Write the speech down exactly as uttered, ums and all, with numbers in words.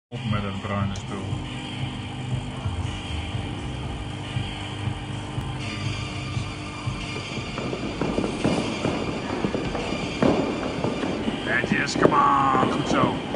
Op met het bruine spul. Netjes, come on, goed zo.